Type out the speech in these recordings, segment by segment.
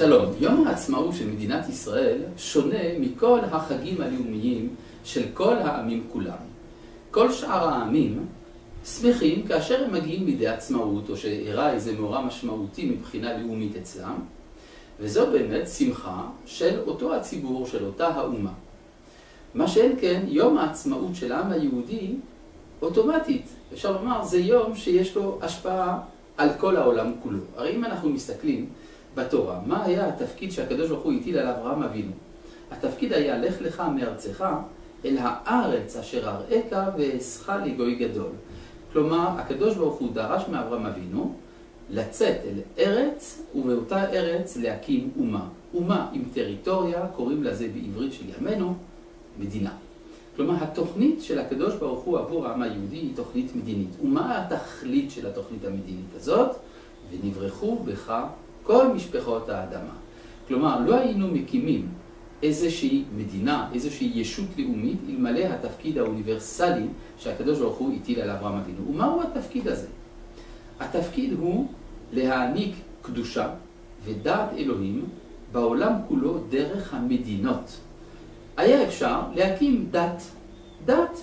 שלום, יום העצמאות של מדינת ישראל שונה מכל החגים הלאומיים של כל העמים כולם. כל שאר העמים שמחים כאשר הם מגיעים לידי עצמאות או שאירע איזה מאורע משמעותי מבחינה לאומית אצלם, וזו באמת שמחה של אותו הציבור, של אותה האומה. מה שאין כן, יום העצמאות של העם היהודי אוטומטית, אפשר לומר, זה יום שיש לו השפעה על כל העולם כולו. הרי אם אנחנו מסתכלים בתורה, מה היה התפקיד שהקדוש ברוך הוא הטיל על אברהם אבינו? התפקיד היה לך לך מארצך אל הארץ אשר אראך ואעשך לגוי גדול. כלומר, הקדוש ברוך הוא דרש מאברהם אבינו לצאת אל ארץ, ובאותה ארץ להקים אומה. אומה עם טריטוריה, קוראים לזה בעברית של ימינו, מדינה. כלומר, התוכנית של הקדוש ברוך הוא עבור העם היהודי היא תוכנית מדינית. ומה התכלית של התוכנית המדינית הזאת? ונברחו בך כל משפחות האדמה. כלומר, לא היינו מקימים איזושהי מדינה, איזושהי ישות לאומית, אלמלא התפקיד האוניברסלי שהקדוש ברוך הוא הטיל על אברהם אבינו. ומהו התפקיד הזה? התפקיד הוא להעניק קדושה ודעת אלוהים בעולם כולו דרך המדינות. היה אפשר להקים דת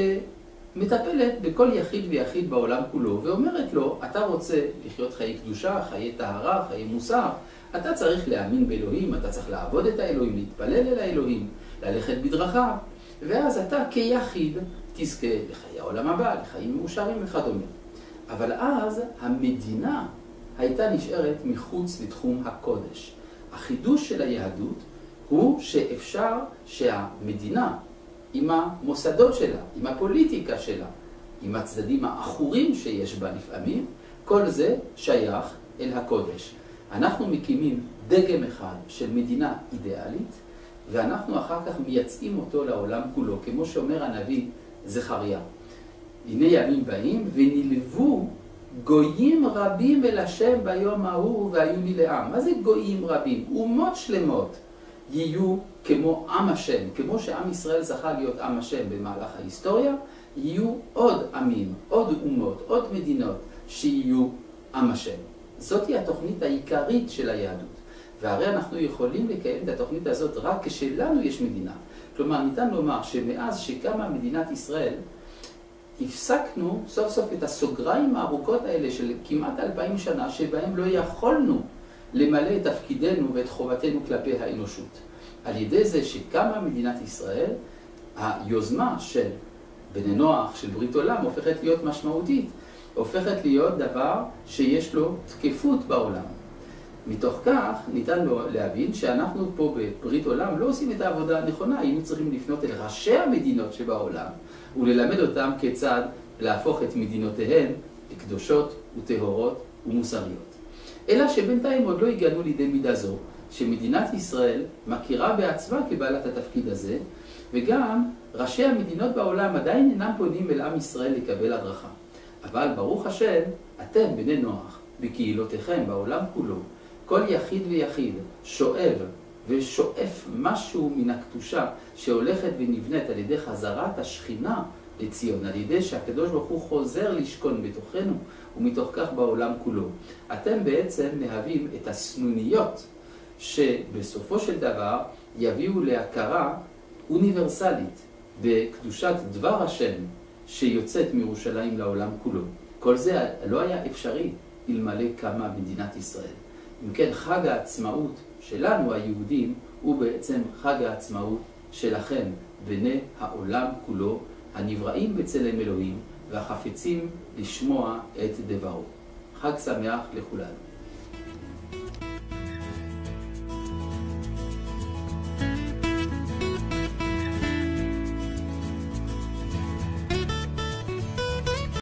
שמטפלת בכל יחיד ויחיד בעולם כולו, ואומרת לו, אתה רוצה לחיות חיי קדושה, חיי טהרה, חיי מוסר, אתה צריך להאמין באלוהים, אתה צריך לעבוד את האלוהים, להתפלל אל האלוהים, ללכת בדרכיו, ואז אתה כיחיד תזכה לחיי העולם הבא, לחיים מאושרים וכדומה. אבל אז המדינה הייתה נשארת מחוץ לתחום הקודש. החידוש של היהדות הוא שאפשר שהמדינה, עם המוסדות שלה, עם הפוליטיקה שלה, עם הצדדים האחורים שיש בה לפעמים, כל זה שייך אל הקודש. אנחנו מקימים דגם אחד של מדינה אידיאלית, ואנחנו אחר כך מייצאים אותו לעולם כולו, כמו שאומר הנביא זכריה. הנה ימים באים ונלוו גויים רבים אל השם ביום ההוא והיו לי לעם. מה זה גויים רבים? אומות שלמות יהיו כמו עם השם, כמו שעם ישראל זכה להיות עם השם במהלך ההיסטוריה, יהיו עוד עמים, עוד אומות, עוד מדינות שיהיו עם השם. זאת היא התוכנית העיקרית של היהדות. והרי אנחנו יכולים לקיים את התוכנית הזאת רק כשלנו יש מדינה. כלומר, ניתן לומר שמאז שקמה מדינת ישראל, הפסקנו סוף סוף את הסוגריים הארוכות האלה של כמעט 2000 שנה, שבהם לא יכולנו למלא את תפקידנו ואת חובתנו כלפי האנושות. על ידי זה שקמה מדינת ישראל, היוזמה של בני נוח, של ברית עולם, הופכת להיות משמעותית, הופכת להיות דבר שיש לו תקפות בעולם. מתוך כך ניתן להבין שאנחנו פה בברית עולם לא עושים את העבודה הנכונה, היינו צריכים לפנות אל ראשי המדינות שבעולם וללמד אותם כיצד להפוך את מדינותיהן לקדושות וטהורות ומוסריות. אלא שבינתיים עוד לא הגענו לידי מידה זו, שמדינת ישראל מכירה בעצמה כבעלת התפקיד הזה, וגם ראשי המדינות בעולם עדיין אינם פונים אל עם ישראל לקבל הדרכה. אבל ברוך השם, אתם בני נוח, בקהילותיכם בעולם כולו, כל יחיד ויחיד שואב ושואף משהו מן הקדושה שהולכת ונבנית על ידי חזרת השכינה לציון, על ידי שהקדוש ברוך הוא חוזר לשכון בתוכנו ומתוך כך בעולם כולו. אתם בעצם מהווים את הסנוניות שבסופו של דבר יביאו להכרה אוניברסלית בקדושת דבר השם שיוצאת מירושלים לעולם כולו. כל זה לא היה אפשרי אלמלא קמה מדינת ישראל. אם כן, חג העצמאות שלנו היהודים הוא בעצם חג העצמאות שלכם, בני העולם כולו, הנבראים בצלם אלוהים והחפצים לשמוע את דברו. חג שמח לכולנו.